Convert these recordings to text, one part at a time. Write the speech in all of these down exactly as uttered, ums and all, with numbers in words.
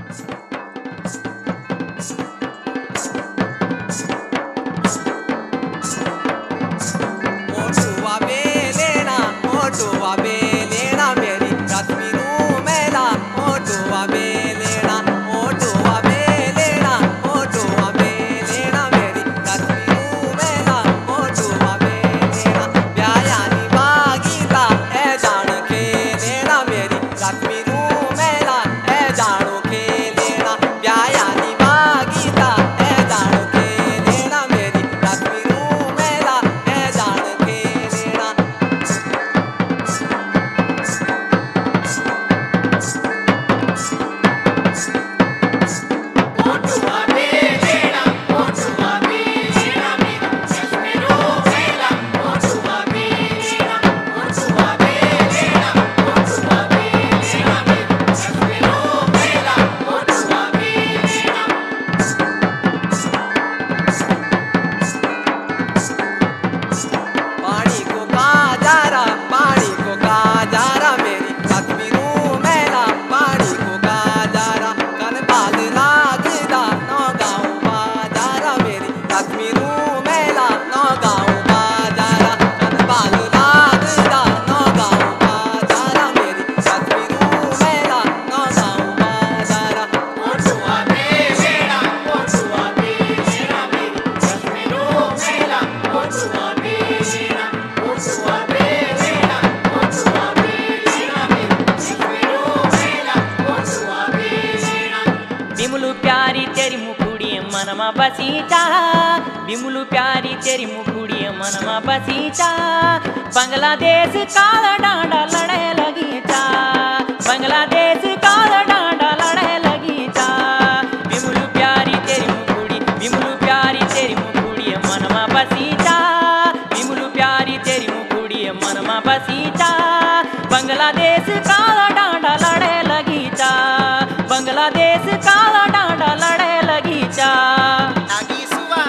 मनमा बसीचा बिमुलू प्यारी तेरी मुखुड़ी मनमा बसीचा बांग्लादेश काला डांडा लड़े लगीचा बांग्लादेश काला डांडा लड़े लगीचा बिमुलू प्यारी तेरी मुखुड़ी बिमुलू प्यारी तेरी मुखुड़ी मनमा बसीचा बिमुलू प्यारी तेरी मुखुड़ी मनमा बसीचा बांग्लादेश काला डांडा लड़े लगीचा बांग्लादेश काला डांडा लड़े लगीचा लागी सुआ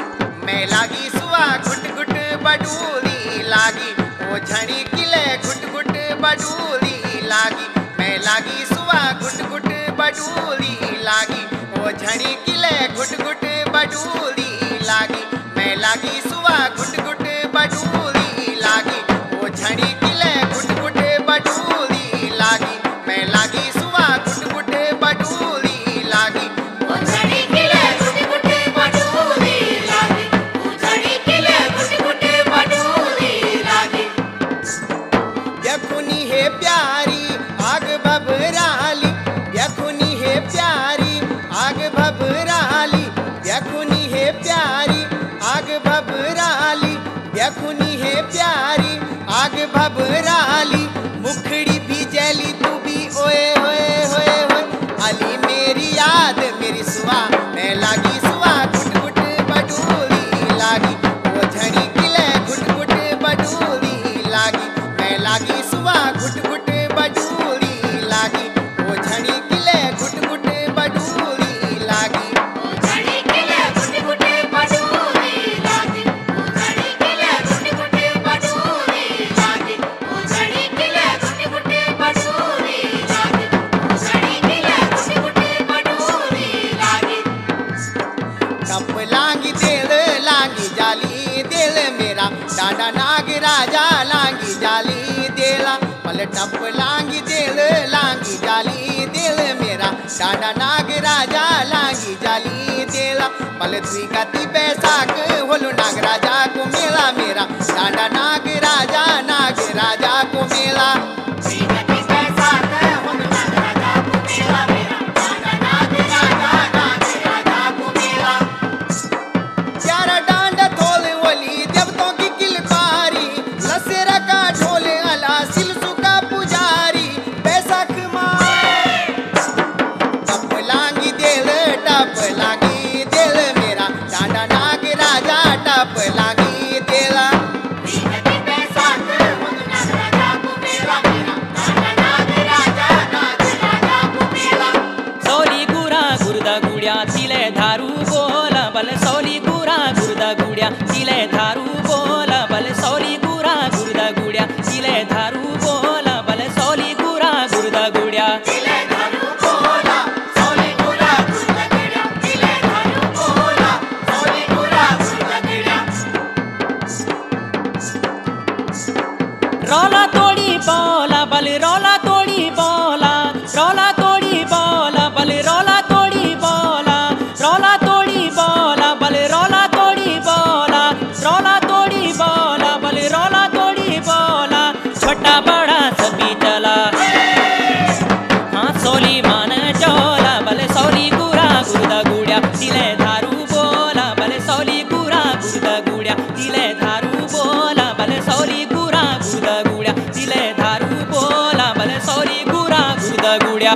मैं लागी सुआ घुट घुट बडूली लागी वो झड़ी किले घुट घुट बडूली लागी मैं लागी सुआ घुट घुट बडूली लागी वो झड़ी किले घुट घुट बडूली लागी मैं लागी सुआ घुट घुट बडूली लागी वो झड़ी किले घुट घुट बडूली लागी मैं लागी सुआ घुट घुट बडूली लागी वो झड़ी किले घुट घुट बडूली लागी वो झड़ी किले घुट घुट बडूली लागी यखुनी है प्यारी आग भभराली यखुनी है प्यारी आग भभराली यखुनी है प्यारी आग भभराली यखुनी है प्यारी आग भभराली मुखड़ी भी जली तू भी ओए ओए ओए ओए अली मेरी याद मेरी सुआ मैं लागी सुआ घुट घुट बडूली लागी वो झड़ी किले घुट घुट बडूली लागी मैं लागी सुआ घुट घुट बडूली लागी वो झड़ी किले घुट घुट बडूली लागी वो झड़ी किले घुट घुट बडूली लागी वो झड़ी किले घुट घुट बडूली लागी वो झड़ी किले घुट घुट बडूली लागी वो झड़ी किले घुट घुट बडूली लागी टप लांगी दिल लांगी जाली दिल मेरा डांडा नाग राजा लांगी जाली दिला पल टप लांगी दिल लांगी जाली दिल मेरा डांडा नाग राजा लांगी जाली दिला पल तुई गति बैसाख होलू नाग राजा को मेला मेरा डांडा नाग राजा नाग राजा को मेला तुई गति बैसाख होलू नाग राजा को मेला मेरा डांडा नाग राजा नाग राजा को मेला प्यारा डांडा थोल वली देवतों की किलकारी लसेरा का ढोल अला सिलसु का पुजारी बैसाख माँ टप लांगी दिल टप लांगी दिल मेरा डांडा नाग राजा टप लांगी दिला गुड्या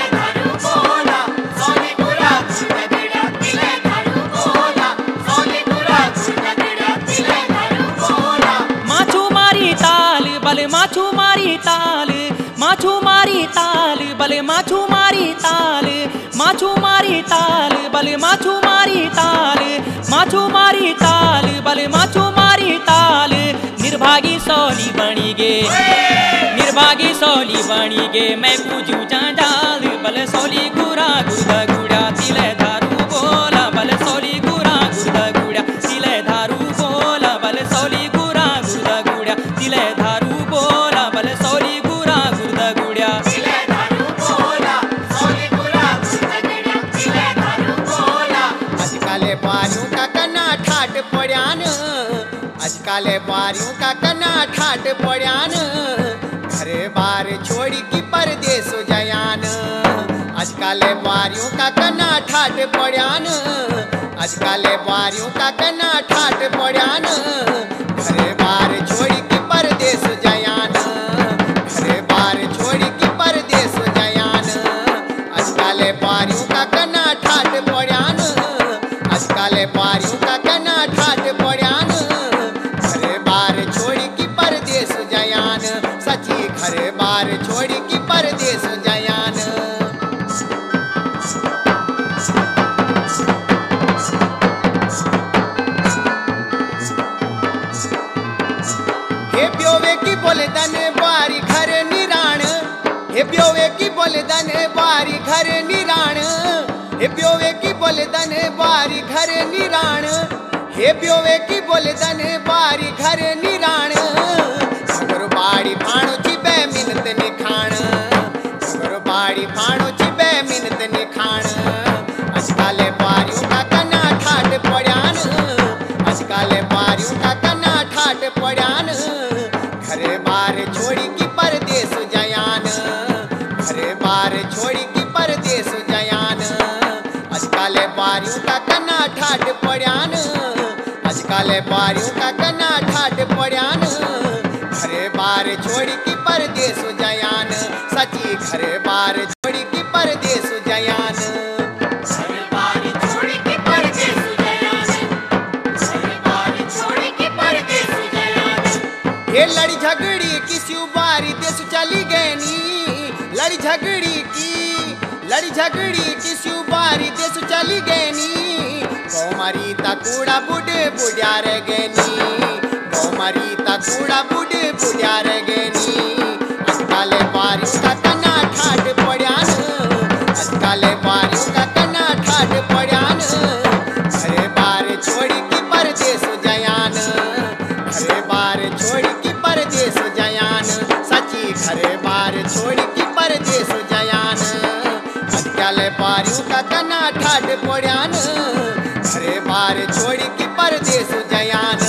माछू मारी ताल बले माछू मारी ताल माछू मारी ताल बले माछू मारी ताल माछू मारी ताल बले माछू मारी ताल माछू मारी ताल बले माछू मारी ताल निर्भागी सौली बनी गे निर्भागी सौली बनी गे मैं पूजू जाल बले सौली गुरा गुर्दा गुड़ा तिले धारू बोला बले सौली गुरा गुर्दा गुड़ा तिले धारू बोला बले सौली गुरा गुर्दा गुड़ा तिले धारू बोला बले सौली गुरा गुर्दा गुड़ा आजकाले बारियों का कना ठाट पड़्यान आजकाले बारियों का कना ठाट पड़्यान घरे बार छोड़ी की परदेस जयान आजकाले बारियों का कना ठाट पड़्यान आजकाले बारियों का कना ठाट पड़्यान घरे बार छोड़ी की परदेस जयान घरे बार छोड़ी की परदेस जयान आजकाले बारियों का कना ठाट पड़्यान आजकाले बारियों का कना ठाट पड़्यान घरे बार छोड़ी की परदेस जयान सची घरे बार छोड़ी की परदेस जयान हे ब्योवे की बोले दने बारी घर निराण हे ब्योवे की बोले दने बारी घर निराण हे ब्योवे की बोले दने बारी घर निराण हे ब्योवे की बोले दने बारी घर निराण सगर बाड़ी फाणो चिबे मिनत निखाण सगर बाड़ी फाणो चिबे मिनत निखाण आजकाले बारियों का कना ठाट पड़्यान आजकाले बारियों का कना ठाट पड़्यान घरे बार छोड़ी की परदेस जयान घरे बार छोड़ी की परदेस जयान आजकाले बारियों का कना ठाट पड़्यान आजकाले बारियों का कना ठाट पड़्यान घरे बार छोड़ी की परदेस जयान सची घरे बार छोड़ी की परदेस जयान ये लड़ी झगड़ी किसी बारी देश चली गई नी लड़ी झगड़ी की लड़ी झगड़ी किसी बारी देश चली गई नी गौमारी ता कूड़ा बुढ़े बुढ़िया रह गए नी गौमारी ता कूड़ा बुढ़े बुढ़िया रह गए नी आजकाले बारियों का कना ठाट पड़्यान आजकाले बारियों का कना ठाट पड़्यान घरे बार छोड़ी की परदेस जयान घरे बार छोड़ी की परदेस जयान सची घरे बार छोड़ी की परदेस जयान आजकाले बारियों का कना ठाट पड़्यान घरे बार छोड़ी की परदेस जयान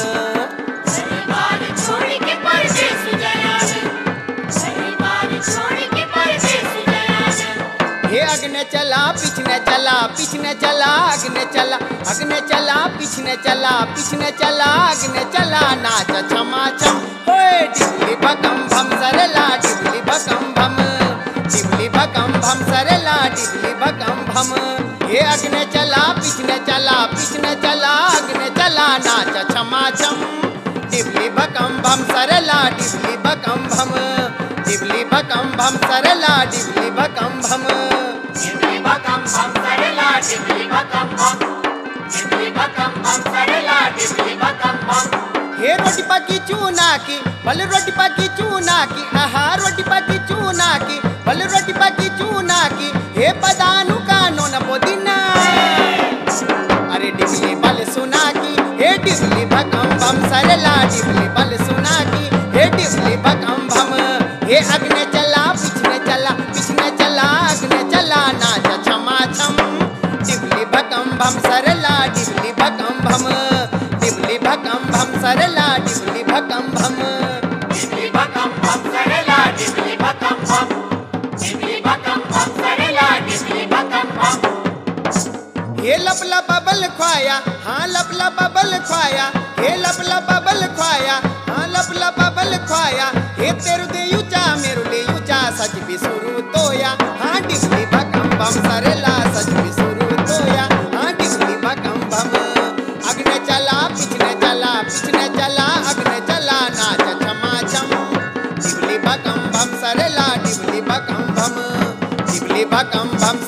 हे अग्ने चला पिछने चला पिछने चला अग्ने चला अग्ने चला पिछने चला पिछने चला अग्ने चला नाच छमा छम होए डिबली भकम भम सरला डिबली भकम भम डिबली भकम भम सरला डिबली भकम भम हे अग्ने चला पिछने चला पिछने चला अग्ने चला नाच छमा छम डिबली भकम भम सरला डिबली भकम भम डिबली भकम भम सरला डिबली भकम भम डिबली भकम भम सरला डिबली भकम भम डिबली भकम भम सरला डिबली भकम भम हे रोटी पकी चूना की भल रोटी पकी चूना की आहा रोटी पकी चूना की भल रोटी पकी चूना की हे पदानु का नोन पोदिना अरे डिबली बल सुना की हे डिबली भकम भम सरला डिबली बल सुना की हे डिबली भकम भम हे अग्ने चला पिछने चला पिछने चला अग्ने चला नाच छमा छम डिबली भकम भम सरला डिबली भकम भम डिबली भकम भम सरला डिबली भकम भम डिबली भकम भम सरला डिबली भकम भम डिबली भकम भम सरला डिबली भकम भम हे लपला बबल ख्वाया हाँ लपला बबल ख्वाया हे लपला बबल ख्वाया हाँ लपला बबल ख्वाया हे तेरु दे यूचा मेरु ले यूचा सच भी सुरू तोया हाँ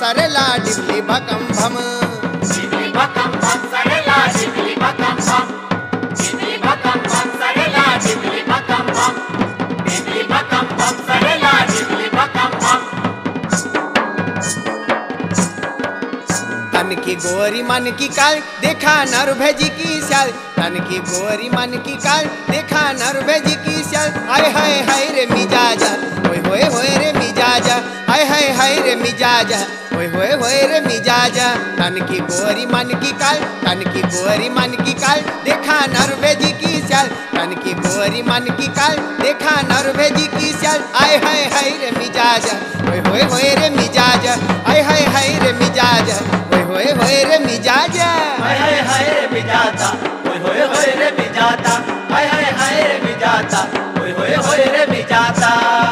सरला डिबली भकम भम। डिबली भकम भम सरला डिबली भकम भम। डिबली भकम भम सरला डिबली भकम भम। डिबली भकम भम सरला डिबली भकम भम। तन की गोरी मन की काल देखा नर भेजी की स्याल। तन की गोरी मन की काल देखा नर भेजी की स्याल। आय हाय हाय रे मिजाजा होय होय होय रे मिजाजा। आय हाय हाय रे मिजाजा होय होय होय रे मिजाजा। तन की गोरी मन की काल तन की गोरी मन की काल देखा नर भेजी की स्याल। तन की गोरी मन की काल देखा नर भेजी की स्याल। आय हाय हाय रे मिजाजा होय होय होय रे मिजाजा। आय हाय हाय रे मिजाजा होय होय रे मिजाजा। हाय हाय हाय रे मिजाता होय होय होय रे मिजाता। हाय हाय हाय रे मिजाता होय होय होय रे मिजाता।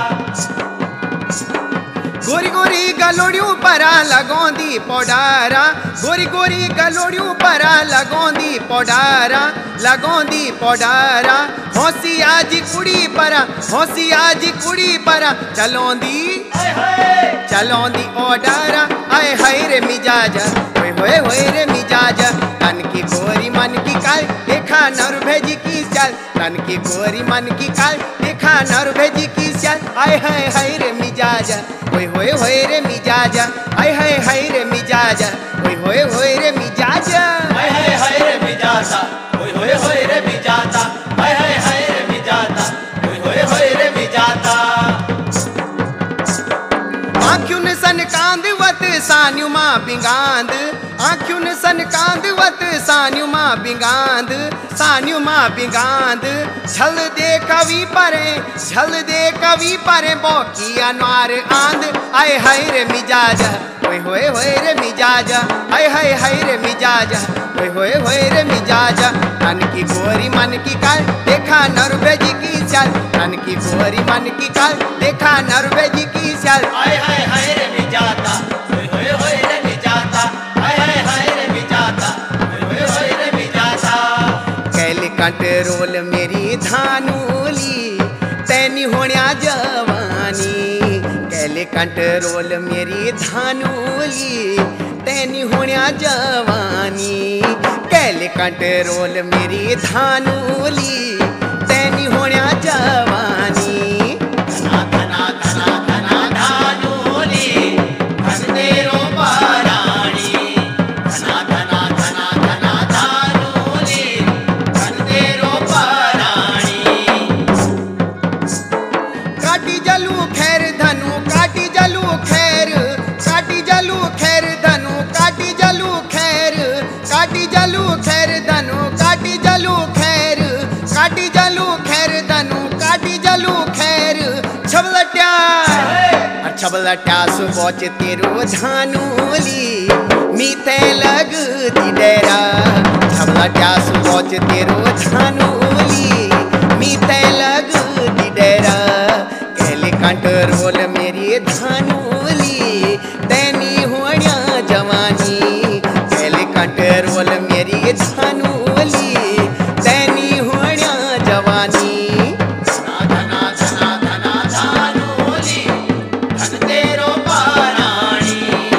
गोरी गोरी गलोड़ियों परा लगोंदी पोडारा। गोरी गोरी गलोड़ियों परा लगोंदी पोडारा। लगोंदी पोडारा हौसी आज कुड़ी परा। हौसी आज कुड़ी परा चलोंदी चलोंदी ओडारा। आय हाय रे मिजाजा होय होय होय रे मिजाजा। तन की गोरी मन की काल देखा नर भेजी की स्याल। तन की गोरी मन की काल देखा नर भेजी की स्याल। आय हाय हाय रे मिजाजा होय होय होय रे मिजाजा। आय हाय हाय रे मिजाजा होय होय होय रे मिजाजा। हाय हाय हाय रे मिजाता होय होय होय रे मिजाता। हाय हाय हाय रे मिजाता होय होय होय रे मिजाता। आँखियुन सन कांदवत सान्यु मां बिंगांद। आँखियुन सन कांदवत सान्यु मां बिंगांद। सान्यु मां बिंगांद झल दे कवि परे झल दे कवि परे बौकी अनवार आंद। आय हाय रे मिजाजा होय होय होय रे मिजाजा। आय हाय हाय रे मिजाजा होय होय होय रे मिजाजा। तन की गोरी मन की काल देखा नर भेजी की स्याल। तन की गोरी मन की काल देखा नर भेजी की स्याल। हाय हाय हाय रे मिजाता होय होय होय रे मिजाता। हाय हाय हाय रे मिजाता होय होय होय रे मिजाता। कैल कंट्रोल मेरी धानूली तैनी होण्या जवानी। कैल कंट्रोल मेरी धानूली तैनी होण्या जवानी। कैल कंट्रोल मेरी धानूली तैनी होण्या जवानी। धना धना धना धना धानूली धन तेरो पाराणी। धना धना धना धना धानूली धन तेरो पाराणी। काटी जलू खैर धनु काटी जलू खैर। काटी जलू खैर धनु काटी जलू खैर। काटी जलू खैर धनु काटी जलू खैर। काटी जलू खैर धनु काटी जलू खैर। छबलट्या छबलट्या सुबोच तेरो धानूली मीते लग दिडेरा। छबलट्या सुबोच तेरो धानूली मीते लग दिडेरा। कैले कंट्रोल मेरी धानूली तैनी होण्या जवानी। कैले कंट्रोल मेरी धानूली तैनी होण्या जवानी। धना धना धना धना धानूली धन तेरो पाराणी।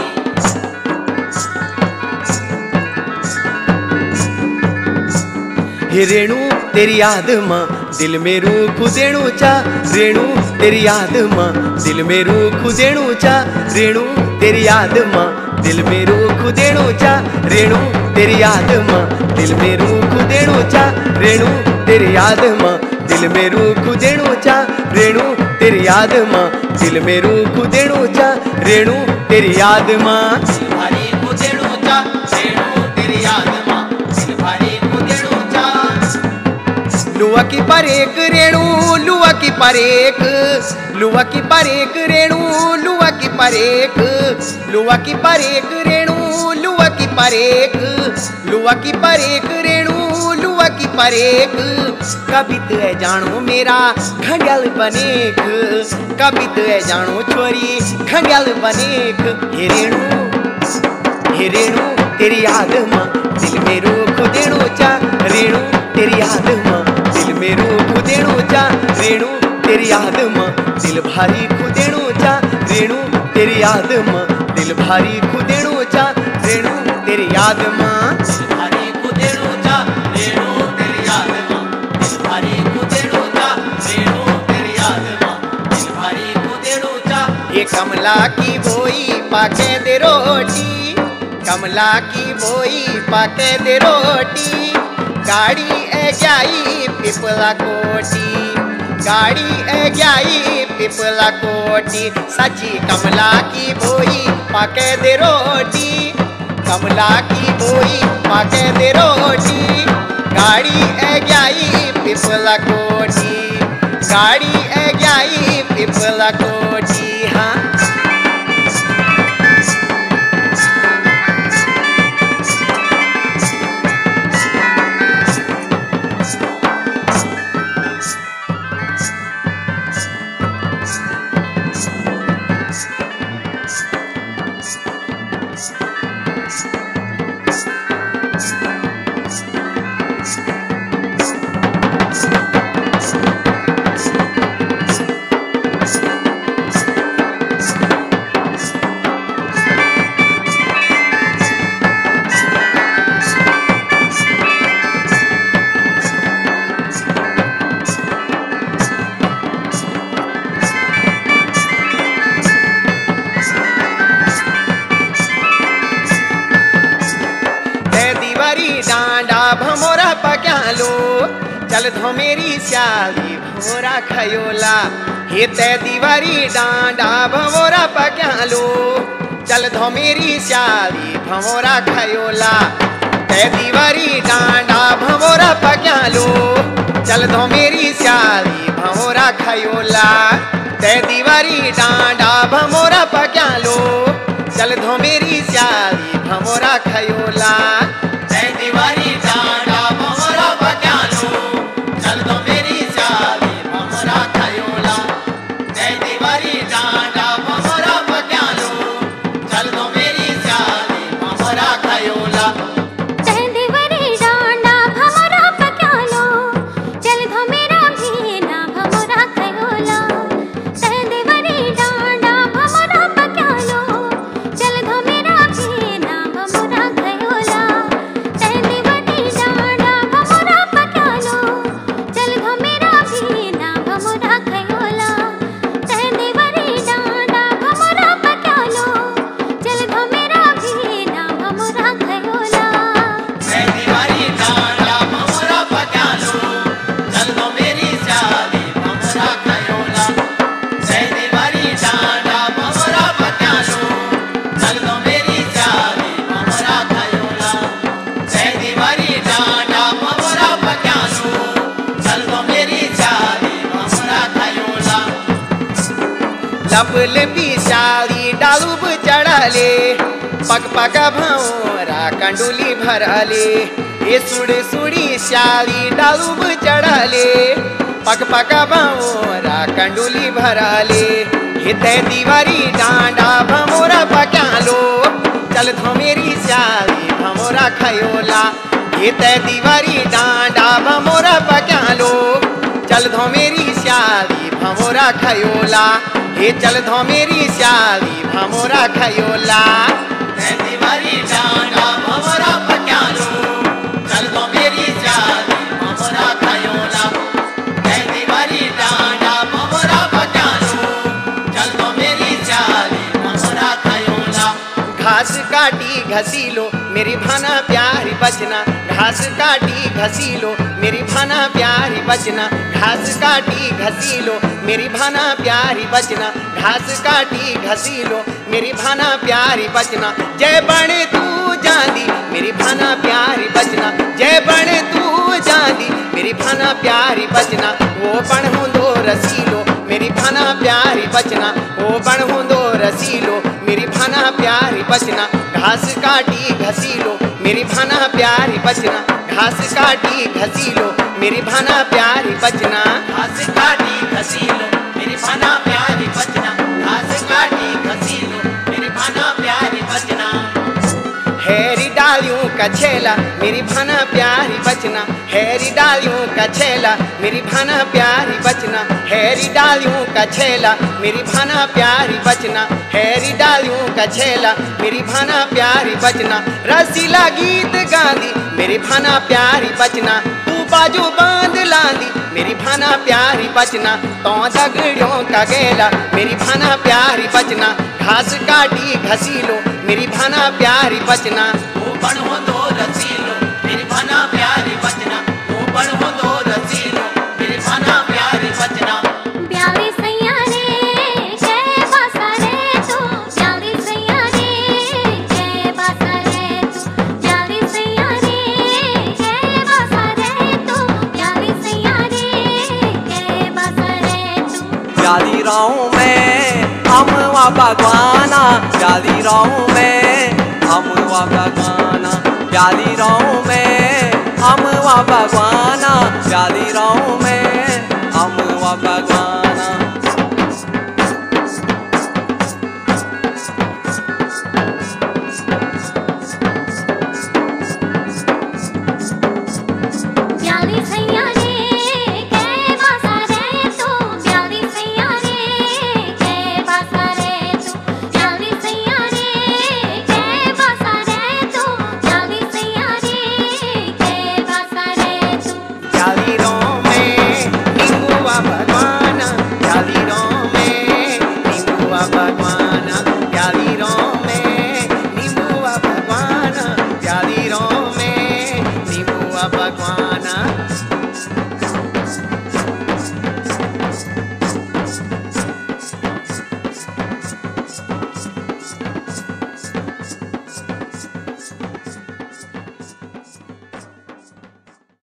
हे रेणु तेरी याद मां दिल में रूख देणु चा। रेणु तेरी याद मां दिल में रूख देणु चा। रेणु तेरी याद मां दिल में रूख देणु चा। रेणु तेरी याद मां दिल में रूख देणु चा। रेणु तेरी याद मां दिल में रूख देणु चा। रेणु तेरी याद मां दिल में रूख देणु चा। रेणु तेरी याद मां भारी को देणु चा। रेणु तेरी याद मां दिल भारी को देणु चा। लुआ की परेक रेणु लुआ की परेक। लुआ की परेक रेणु लुआ की परेक। लुआ की परेक रेणु लुआ की परेक। लुआ की परेक रेणु लुआ की परेक। कभी तो है जानो मेरा खंडल बनेक। कभी तो है जानो छोरी खंडल बनेक। हे रेणु हे रेणु तेरी याद मां दिल में रूख देणु चा। रेणु तेरी याद मां दिल में रूख देणु चा। रेणु तेरी याद मां दिल भारी खु देणु चा। रेणु तेरी याद मां दिल भारी खुदेड़ो चा रेणु तेरी याद मां भारी कुदेड़ो चा रेणु तेरी याद मां दिल भारी कुदेड़ो चा रेणु तेरी याद मां दिल भारी कुदेड़ो चा ये कमला की बोई पाके दे रोटी कमला की बोई पाके दे रोटी गाड़ी ए जाई पिपला कोटी गाड़ी ए जाई पिपला कोटी सची कमला की बोई पाके दे रोटी कमला की बोई पाके दे रोटी गाड़ी ए जाई पिपला कोटी गाड़ी ए जाई पिपला कोटी हाँ डांडा भमोरा पक्यालो चल धो मेरी स्याली भमोरा खयोला हे ते दीवारी डांडा भमोरा पक्यालो चल धो मेरी स्याली भमोरा खयोला ते दीवारी डांडा भमोरा पक्यालो चल धो मेरी स्याली भमोरा खयोला ते दीवारी डांडा भमोरा पक्यालो चल धो मेरी स्याली भमोरा खयोला दीवारी डांडा भमरा पक्यालो चल दो मेरी स्याली भमरा खयोला जय दीवारी डांडा भमरा पक्यालो चल दो मेरी स्याली भमरा खयोला जय दीवारी डांडा भमरा पक्यालो चल दो मेरा भी ना भमरा खयोला जय दीवारी डांडा भमरा पक्यालो चल दो मेरा भी ना भमरा खयोला लपल पिशाली डालूब चढ़ाले पग पग भौरा कंडुली भराले ये सुड़ सुड़ी श्याली डालूब चढ़ाले पग पग भौरा कंडुली भराले ये ते दीवारी डांडा भमोरा पक्यालो चल धो मेरी श्याली भमोरा खयोला ये ते दीवारी डांडा भमोरा पक्यालो चल धो मेरी श्याली भमोरा खयोला ये चल धो मेरी श्याली भमोरा खयोला दीवारी डांडा भमरा पक्यालो चल दो मेरी स्याली भमरा खयोला जय दीवारी डांडा भमरा पक्यालो चल दो मेरी स्याली भमरा खयोला घास काटी घसी लो मेरी भाना प्यारी बचना घास काटी घसी लो मेरी भाना प्यारी बचना घास काटी घसी लो मेरी भाना प्यारी बचना घास काटी घसी लो मेरी भाना प्यारी बचना जय बण तू जांदी मेरी भाना प्यारी बचना जय बण तू जांदी मेरी भाना प्यारी बचना वो बण हुंदो रसीलो मेरी भाना प्यारी बचना वो बण हुंदो रसीलो मेरी भाना प्यारी बचना घास काटी घसी लो मेरी भाना प्यारी बचना घास काटी घसी लो मेरी भाना प्यारी बचना घास काटी घसी लो मेरी भाना प्यारी बचना घास काटी घसी लो मेरी भाना प्यारी बचना हैरी डालियों का छेला मेरी भाना प्यारी बचना, हैरी डालियों का छेला मेरी भाना प्यारी बचना, हैरी डालियों का छेला मेरी भाना प्यारी बचना, हैरी डालियों का छेला मेरी भाना प्यारी बचना। रसीला गीत गांधी मेरी भाना प्यारी बचना, तू बाजू बांध लांदी मेरी भाना प्यारी बचना। तो दगड़ियों का गेला मेरी भाना प्यारी बचना, घास काटी घसीलो मेरी भाना प्यारी बचना। वो बढ़ो दो रसीलो मेरी भाना प्यारी बचना, वो बढ़ो दो रसीलो मेरी भाना प्यारी बचना। प्यारी सैया रे जय बासा रे तू, प्यारी सैया रे जय बासा रे तू, प्यारी सैया रे जय बासा रे तू, प्यारी सैया रे जय बासा रे तू। प्याली राहूं मैं अमवा भगवाना, प्याली राहूं मैं अमवा भगवाना, प्याली राहूं मैं अमवा भगवाना, प्याली राहूं मैं अमवा भगवाना।